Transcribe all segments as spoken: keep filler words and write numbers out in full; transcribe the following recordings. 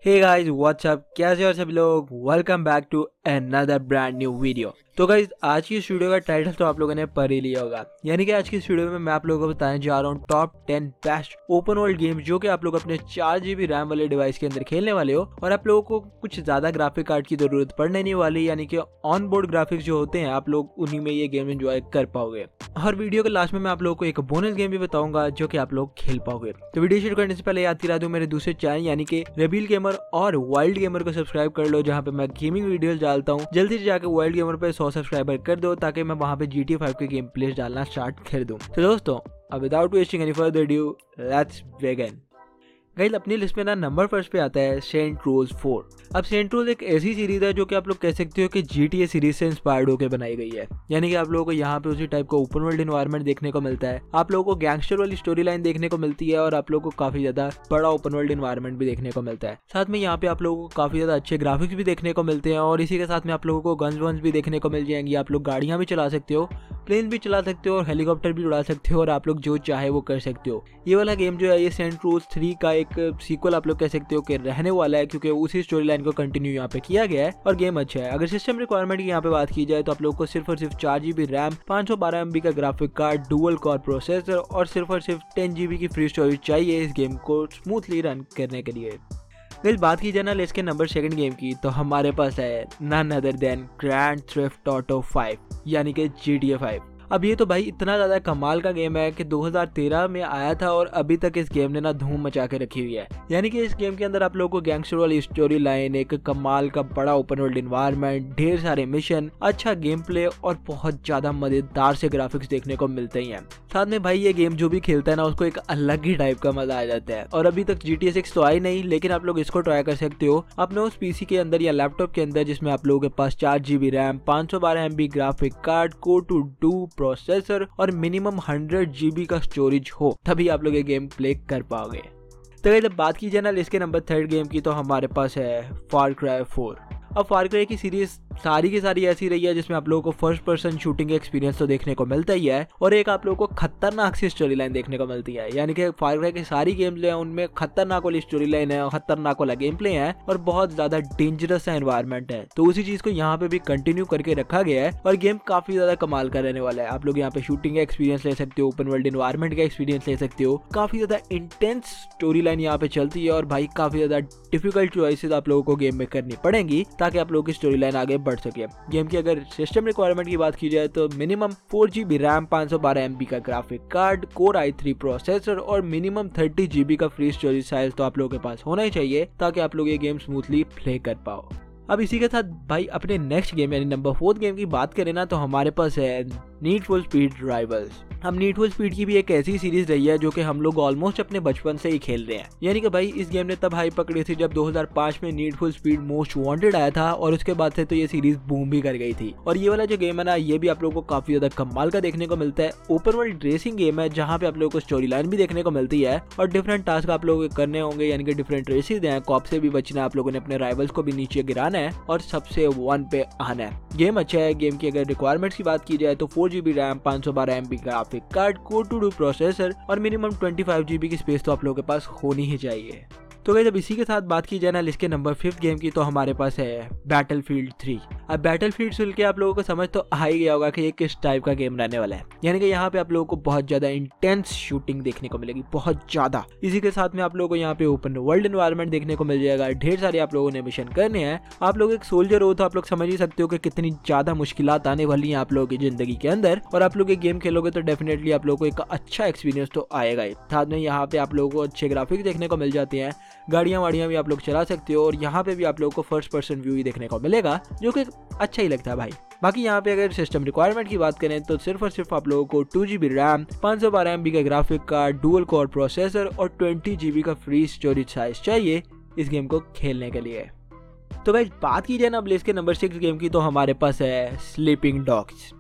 Hey guys what's up, कैसे हो सभी लोग। Welcome back to another brand new video. तो गाइस आज की इस वीडियो का टाइटल तो आप लोगों ने पढ़ ही लिया होगा, यानी कि आज की इस वीडियो में मैं आप लोगों को बताने जा रहा हूँ top ten best open world game जो कि आप लोग अपने चार जीबी रैम वाले डिवाइस के अंदर खेलने वाले हो और आप लोगों को कुछ ज्यादा ग्राफिक कार्ड की जरूरत पड़ने नहीं वाली, यानी कि ऑन बोर्ड ग्राफिक्स जो होते हैं आप लोग उन्हीं में ये गेम एंजॉय कर पाओगे। और वीडियो के लास्ट में मैं आप लोगों को एक बोनस गेम भी बताऊंगा जो कि आप लोग खेल पाओगे। तो वीडियो शुरू करने से पहले याद दिला दूं मेरे दूसरे चैनल यानी कि रेबिल गेमर और वाइल्ड गेमर को सब्सक्राइब कर लो, जहां पे मैं गेमिंग वीडियोस डालता हूं। जल्दी से जाकर वाइल्ड गेमर पे सौ सब्सक्राइबर कर दो ताकि मैं वहां पे जी टी ए फाइव के गेम प्लेस डालना स्टार्ट कर दूं। तो दोस्तों अब without wasting any further due let's begin. Guys अपनी लिस्ट में ना नंबर फर्स्ट पे आता है सेंट रोज फोर। अब सेंट रोज एक ऐसी सीरीज है जो कि आप लोग कह सकते हो कि जीटीए सीरीज से इंस्पायर्ड होकर बनाई गई है, यानी कि आप लोगों को यहाँ पे उसी टाइप का ओपन वर्ल्ड एनवायरनमेंट देखने को मिलता है, आप लोगों को गैंगस्टर वाली स्टोरी लाइन देखने को मिलती है और आप लोगों को काफी ज्यादा बड़ा ओपन वर्ल्ड एनवायरनमेंट भी देखने को मिलता है। साथ में यहाँ पे आप लोगों को काफी ज्यादा अच्छे ग्राफिक्स भी देखने को मिलते हैं और इसी के साथ में आप लोगों को गन्स वन्स भी देखने को मिल जाएंगी। आप लोग गाड़ियां भी चला सकते हो, प्लेन भी चला सकते हो और हेलीकॉप्टर भी उड़ा सकते हो और आप लोग जो चाहे वो कर सकते हो। ये वाला गेम जो है ये सेंट रोज थ्री का एक सीक्वल आप लोग कह सकते हो कि रहने वाला है, क्योंकि उसी स्टोरी लाइन को कंटिन्यू यहाँ पे किया गया है और गेम अच्छा है। अगर सिस्टम रिक्वायरमेंट की यहाँ पे बात की जाए तो आप लोग को सिर्फ और सिर्फ चार जीबी रैम, पाँच सौ बारह एमबी का graphic card, dual core processor और सिर्फ और सिर्फ टेन जीबी की फ्री स्टोरेज चाहिए इस गेम को स्मूथली रन करने के लिए। इस बात की जाए ना लिस्ट के नंबर सेकंड गेम की, तो हमारे पास है none other than Grand Theft Auto five यानी कि जी टी ए फाइव। अब ये तो भाई इतना ज़्यादा कमाल का गेम है कि दो हज़ार तेरह में आया था और अभी तक इस गेम ने ना धूम मचा के रखी हुई है। यानी कि इस गेम के अंदर आप लोगों को गैंगस्टर वाली स्टोरी लाइन, एक कमाल का बड़ा ओपन वर्ल्ड एनवायरनमेंट, ढेर सारे मिशन, अच्छा गेम प्ले और बहुत ज़्यादा मजेदार से ग्राफिक्स देखने को मिलते ही हैं। साथ में भाई ये गेम जो भी खेलता है ना उसको एक अलग ही टाइप का मजा आ जाता है। और अभी तक जी टी ए सिक्स तो आई नहीं, लेकिन आप लोग इसको ट्राई कर सकते हो अपने उस पीसी के अंदर या लैपटॉप के अंदर जिसमें आप लोगों के पास चार जीबी रैम, पाँच सौ बारह MB graphic card, core two to processor और मिनिमम हंड्रेड जीबी का स्टोरेज हो, तभी आप लोग ये गेम प्ले कर पाओगे। तो जब बात की जाए ना लिस्ट के नंबर थर्ड गेम की, तो हमारे पास है फार क्राई फोर। अब फार क्राई की सीरीज सारी की सारी ऐसी रही है जिसमें आप लोगों को फर्स्ट पर्सन शूटिंग एक्सपीरियंस तो देखने को मिलता ही है और एक आप लोगों को खतरनाक सी स्टोरी लाइन देखने को मिलती है। यानी कि फार क्राई की सारी गेम्स जो है उनमें खतरनाक वाली स्टोरी लाइन है, खतरनाक वाला गेम प्ले है और बहुत ज्यादा डेंजरस सा एनवायरनमेंट है। तो उसी चीज को यहाँ पे भी कंटिन्यू करके रखा गया है और गेम काफी ज्यादा कमाल का रहने वाला है। आप लोग यहाँ पे शूटिंग का एक्सपीरियंस ले सकते हो, ओपन वर्ल्ड एनवायरनमेंट का एक्सपीरियंस ले सकते हो, काफी ज्यादा इंटेंस स्टोरी लाइन यहाँ पे चलती है और भाई काफी ज्यादा डिफिकल्ट चॉइसेस आप लोगों को गेम में करनी पड़ेंगी ताकि आप लोगों की स्टोरी लाइन आगे बढ़ सके। गेम की अगर सिस्टम रिक्वायरमेंट की बात की जाए तो मिनिमम फोर जीबी रैम, पाँच सौ बारह एमबी का graphic card, core I three processor और मिनिमम थर्टी जीबी का फ्री स्टोरेज साइज तो आप लोगों के पास होना ही चाहिए ताकि आप लोग ये गेम स्मूथली प्ले कर पाओ। अब इसी के साथ भाई अपने नेक्स्ट गेम यानी नंबर फोर्थ गेम की बात करें ना तो हमारे पास है नीड फॉर स्पीड राइवल्स। हम नीड फॉर स्पीड की भी एक ऐसी सीरीज रही है जो कि हम लोग ऑलमोस्ट अपने बचपन से ही खेल रहे हैं। यानी कि भाई इस गेम ने तब हाई पकड़ी थी जब दो हज़ार पाँच में Need for Speed Most Wanted आया था और उसके बाद से तो ये सीरीज बूम भी कर गई थी। और ये वाला जो गेम है ना ये भी आप लोगों को काफी ज्यादा कमाल का देखने को मिलता है। ओपन वर्ल्ड रेसिंग गेम है जहाँ पे आप लोगों को स्टोरी लाइन भी देखने को मिलती है और डिफरेंट टास्क आप लोगों को करने होंगे, यानी कि डिफरेंट रेसेज हैं, कॉप से भी बचना है, आप लोगों ने अपने राइवल्स को भी नीचे गिराना है और सबसे वन पे आना है। गेम अच्छा है। गेम की अगर रिक्वायरमेंट्स की बात की जाए तो फोर जीबी रैम, पाँच सौ बारह MB graphic card, core two to processor और मिनिमम पच्चीस जीबी की स्पेस तो आप लोगों के पास होनी ही चाहिए। तो गाइस जब इसी के साथ बात की जाए ना लिस्ट के नंबर फिफ्थ गेम की, तो हमारे पास है बैटलफील्ड थ्री। अब बैटलफील्ड सुन के आप लोगों को समझ तो आ ही गया होगा कि ये किस टाइप का गेम रहने वाला है। यानी कि यहाँ पे आप लोगों को बहुत ज्यादा इंटेंस शूटिंग देखने को मिलेगी, बहुत ज्यादा। इसी के साथ में आप लोगों को यहाँ पे ओपन वर्ल्ड एनवायरनमेंट देखने को मिल जाएगा, ढेर सारे आप लोगों ने मिशन करने हैं। आप लोग एक सोल्जर हो तो आप लोग समझ ही सकते हो कि कितनी ज्यादा मुश्किलात आने वाली हैं आप लोगों की जिंदगी के अंदर। और आप लोग एक गेम खेलोगे तो डेफिनेटली आप लोगों को एक अच्छा एक्सपीरियंस तो आएगा ही। साथ में यहाँ पे आप लोगों को अच्छे ग्राफिक्स देखने को मिल जाते हैं, गाड़ियां वाड़ियां भी आप लोग चला सकते हो और यहाँ पे भी आप लोगों को फर्स्ट पर्सन व्यू ही देखने को मिलेगा जो कि अच्छा ही लगता है भाई। बाकी यहाँ पे अगर सिस्टम रिक्वायरमेंट की बात करें तो सिर्फ और सिर्फ आप लोगों को टू जीबी रैम, पाँच सौ बारह एमबी का graphic card, dual core processor और ट्वेंटी जीबी का फ्री स्टोरेज साइज चाहिए इस गेम को खेलने के लिए। तो गाइस बात की जाए ना अब लिस्ट के नंबर सिक्स गेम की, तो हमारे पास है स्लीपिंग डॉग्स।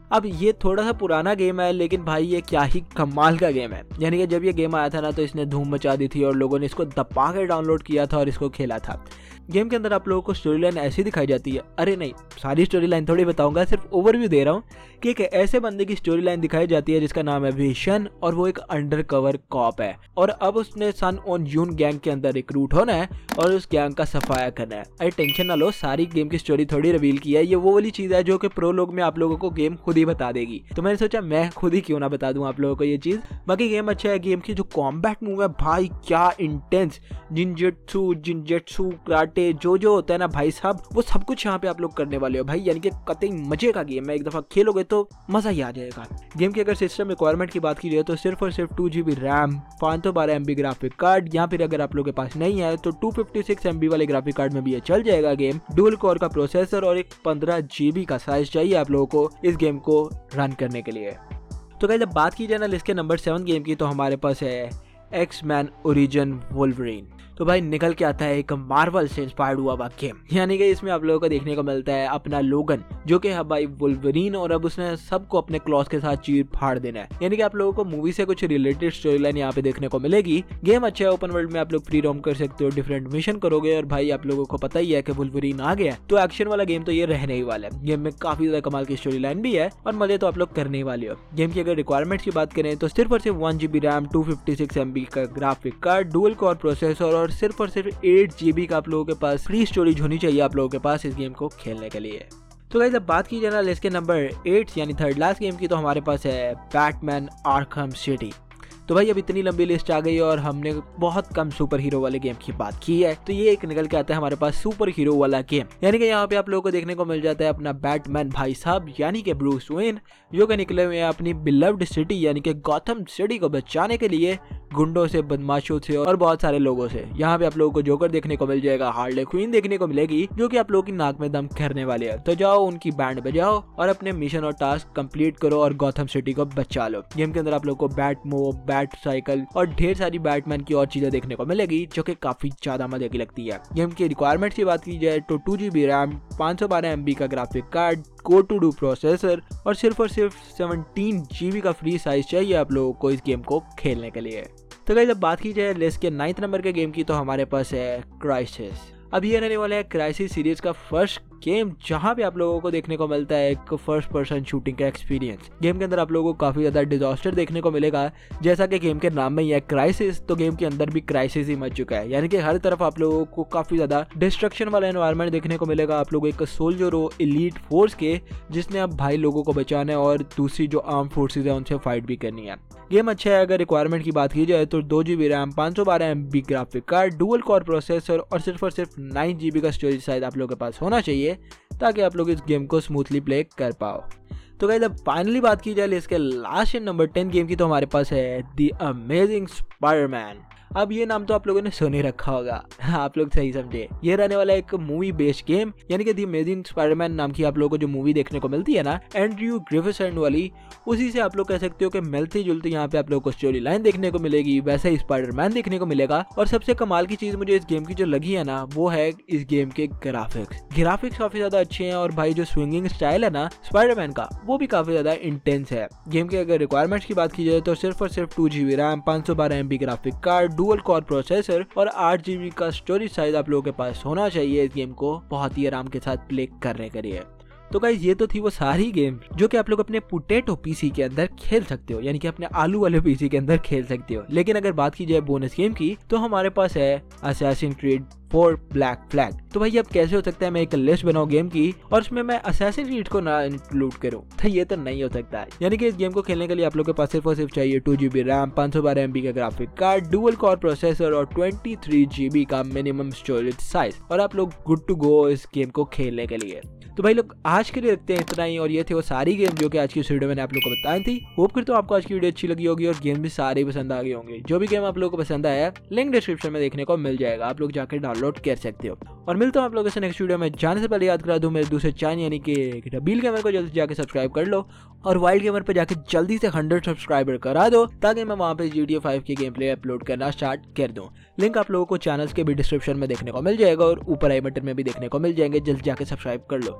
अब ये थोड़ा सा पुराना गेम है, लेकिन भाई ये क्या ही कमाल का गेम है। यानी कि जब ये गेम आया था ना तो इसने धूम मचा दी थी और लोगों ने इसको दबा के डाउनलोड किया था और इसको खेला था। गेम के अंदर आप लोगों को स्टोरी लाइन ऐसी दिखाई जाती है, अरे नहीं सारी स्टोरी लाइन थोड़ी बताऊंगा, सिर्फ ओवरव्यू दे रहा हूँ कि एक ऐसे बंदे की स्टोरी लाइन दिखाई जाती है जिसका नाम है विशन और वो एक अंडर कवर कॉप है और अब उसने सन ऑन यून गैंग के अंदर रिक्रूट होना है और उस गैंग का सफाया करना है। अरे टेंशन ना लो, सारी गेम की स्टोरी थोड़ी रिवील की है, ये वो वाली चीज है जो कि प्रोलॉग में आप लोगों को गेम खुद ही बता देगी। तो मैंने सोचा मैं खुद ही क्यों ना बता दूं आप लोगों को ये चीज। बाकी गेम अच्छा है, गेम की जो कॉम्बैट मूव है भाई क्या इंटेंस, जिंजेट्सु जिंजेट्सु कराटे जो जो होता है ना भाई साहब, वो सब कुछ यहाँ पे आप लोग करने वाले हो भाई। यानी कि कतई मजे का गेम है, एक दफा खेलोगे तो मजा ही आ जाएगा। गेम की अगर सिस्टम रिक्वायरमेंट की बात की जाए तो सिर्फ और सिर्फ टू जीबी रैम, पाँच सौ बारह एमबी ग्राफिक कार्ड, या फिर अगर आप लोगों के पास नहीं है तो टू फिफ्टी सिक्स एमबी वाले ग्राफिक कार्ड में भी ये चल जाएगा गेम। डुअल कोर का प्रोसेसर और एक पंद्रह जीबी का साइज चाहिए आप लोगों को इस गेम को रन करने के लिए। तो गाइस जब बात की जाए ना लिस्ट के नंबर सेवन गेम की तो हमारे पास है एक्स-मैन ओरिजिन वोल्वरीन। तो भाई निकल के आता है एक मार्वल से इंस्पायर्ड हुआ हुआ गेम, यानी कि इसमें आप लोगों को देखने को मिलता है अपना लोगन जो कि है भाई वोल्वरीन और अब उसने सबको अपने क्लॉज के साथ चीर फाड़ देना है। यानी कि आप लोगों को मूवी से कुछ रिलेटेड स्टोरी लाइन यहाँ पे देखने को मिलेगी। गेम अच्छा है, ओपन वर्ल्ड में आप लोग फ्री रोम कर सकते हो, डिफरेंट मिशन करोगे और भाई आप लोगों को पता ही है कि वोल्वरीन आ गया तो एक्शन वाला गेम तो ये रहने ही वाला है। गेम में काफी ज्यादा कमाल की स्टोरी लाइन भी है और मजे तो आप लोग करने ही वाले हो। गेम की अगर रिक्वायरमेंट्स की बात करें तो सिर्फ और सिर्फ one GB RAM, two fifty six MB का graphic card, dual core processor और सिर्फ और सिर्फ एट जीबी का आप लोगों के पास फ्री स्टोरेज होनी चाहिए आप लोगों के पास इस गेम को खेलने के लिए। तो गाइस अब बात की जाए ना लिस्ट के नंबर एट यानी थर्ड लास्ट गेम की तो हमारे पास है बैटमैन आर्कहम सिटी। तो भाई अब इतनी लंबी लिस्ट आ गई और हमने बहुत कम सुपर हीरो वाले गेम की बात की है, तो ये एक निकल के आता है हमारे पास सुपर हीरो वाला गेम। यानी कि यहाँ पे आप लोगों को देखने को मिल जाता है अपना बैटमैन भाई साहब यानी कि ब्रूस वेन जो कि निकले हुए हैं अपनी बिलव्ड सिटी यानी कि गॉथम सिटी को बचाने के लिए गुंडों से, बदमाशों से और बहुत सारे लोगों से। यहाँ पे आप लोगों को जोकर देखने को मिल जाएगा, हार्ले क्वीन देखने को मिलेगी जो कि आप लोगों की नाक में दम करने वाले है। तो जाओ उनकी बैंड बजाओ और अपने मिशन और टास्क कंप्लीट करो और गॉथम सिटी को बचा लो। गेम के अंदर आप लोगों को बैट मोब, बैट साइकिल और ढेर सारी बैटमैन की और चीजें देखने को मिलेगी जो कि काफी ज्यादा मजे की लगती है। गेम की रिक्वायरमेंट की बात की जाए तो टू जीबी रैम, पाँच सौ बारह एमबी का graphic card, core two duo processor और सिर्फ और सिर्फ सेवनटीन जीबी का फ्री साइज चाहिए आप लोगों को इस गेम को खेलने के लिए। तो गाइस जब बात की जाए लिस्ट के नाइन्थ नंबर के गेम की तो हमारे पास है क्राइसिस। अब ये रहने वाला है क्राइसिस सीरीज का फर्स्ट गेम जहां पे आप लोगों को देखने को मिलता है एक फर्स्ट पर्सन शूटिंग का एक्सपीरियंस। गेम के अंदर आप लोगों को काफी ज्यादा डिजास्टर देखने को मिलेगा, जैसा कि गेम के नाम में ही है क्राइसिस, तो गेम के अंदर भी क्राइसिस ही मच चुका है। यानी कि हर तरफ आप लोगों को काफी ज्यादा डिस्ट्रक्शन वाला एनवायरनमेंट देखने को मिलेगा। आप लोग एक सोल्जर हो एलीट फोर्स के जिसने अब भाई लोगों को बचाना है और दूसरी जो आर्म फोर्सेज है उनसे फाइट भी करनी है। गेम अच्छा है, अगर रिक्वायरमेंट की बात की जाए तो दो जीबी रैम, पाँच सौ बारह MB graphic card, dual core processor और सिर्फ और सिर्फ नाइन जीबी का स्टोरेज साइज आप लोगों के पास होना चाहिए ताकि आप लोग इस गेम को स्मूथली प्ले कर पाओ। तो गाइस अब फाइनली बात की जाए इसके लास्ट नंबर टेन गेम की तो हमारे पास है द अमेजिंग स्पाइडरमैन। अब ये नाम तो आप लोगों ने सुन ही रखा होगा, आप लोग सही समझे। ये रहने वाला एक मूवी बेस्ड गेम यानी कि द अमेजिंग स्पाइडरमैन नाम की आप लोगों को जो मूवी देखने को मिलती है ना एंड्रयू ग्रिफिसन वाली, उसी से आप लोग कह सकते हो कि मिलती जुलती यहाँ पे आप लोगों को स्टोरी लाइन देखने को मिलेगी, वैसे ही स्पाइडरमैन देखने को मिलेगा। और सबसे कमाल की चीज मुझे इस गेम की जो लगी है ना वो है इस गेम के ग्राफिक्स। ग्राफिक्स काफी ज्यादा अच्छे हैं और भाई जो स्विंगिंग स्टाइल है ना स्पाइडरमैन का वो भी काफी ज्यादा इंटेंस है। गेम के अगर रिक्वायरमेंट्स की बात की जाए तो सिर्फ और सिर्फ टू जीबी रैम, पाँच सौ बारह MB graphic card, dual core processor और आठ जीबी का स्टोरेज साइज आप लोगों के पास होना चाहिए इस गेम को बहुत ही आराम के साथ प्ले करने के लिए। तो गाइस ये तो थी वो सारी गेम जो कि आप लोग अपने पोटैटो पीसी के अंदर खेल सकते हो, यानी कि अपने आलू वाले पीसी के अंदर खेल सकते हो। लेकिन अगर बात की जाए बोनस गेम की तो हमारे पास है Assassin Creed four Black Flag. तो भाई अब कैसे हो सकता है मैं एक लिस्ट बनाऊं गेम की और उसमें मैं असैसिन क्रीड को ना इंक्लूड करूं, तो ये तो नहीं हो सकता है। यानी कि इस गेम को खेलने के लिए आप लोग के पास सिर्फ और सिर्फ चाहिए टू जीबी रैम, पाँच सौ बारह एमबी का graphic card, dual core processor और ट्वेंटी थ्री जीबी का मिनिमम स्टोरेज साइज और आप लोग गुड टू गो इस गेम को खेलने के लिए। तो भाई लोग आज के लिए रखते हैं इतना ही और ये थे वो सारी गेम जो कि आज की वीडियो मैंने आप लोगों को बताई थी। होप करता हूं आपको आज की वीडियो अच्छी लगी होगी और गेम भी सारे पसंद आ गए होंगे। जो भी गेम आप लोगों को पसंद आया लिंक डिस्क्रिप्शन में देखने को मिल जाएगा, आप लोग जाकर डाउनलोड कर सकते हो। और मिलता हूं आप लोगों से नेक्स्ट वीडियो में। जाने से पहले याद करा दूं मेरे दूसरे चैनल यानी कि रबील गेमर को जल्दी जाकर सब्सक्राइब कर लो और वाइल्ड गेमर पे जाकर जल्दी से हंड्रेड सब्सक्राइबर करा दो ताकि मैं वहां पे जी टी ए फाइव की गेम प्ले अपलोड करना स्टार्ट कर दूं। लिंक आप लोगों को चैनल्स के भी डिस्क्रिप्शन में देखने को मिल जाएगा और ऊपर आई बटन में भी देखने को मिल जाएंगे, जल्दी जाकर सब्सक्राइब कर लो।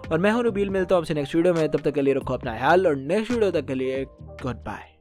और मैं हूं रुबील, मिलता हूं आपसे नेक्स्ट वीडियो में। तब तक के लिए रखो अपना ख्याल और नेक्स्ट वीडियो तक के लिए गुड बाय।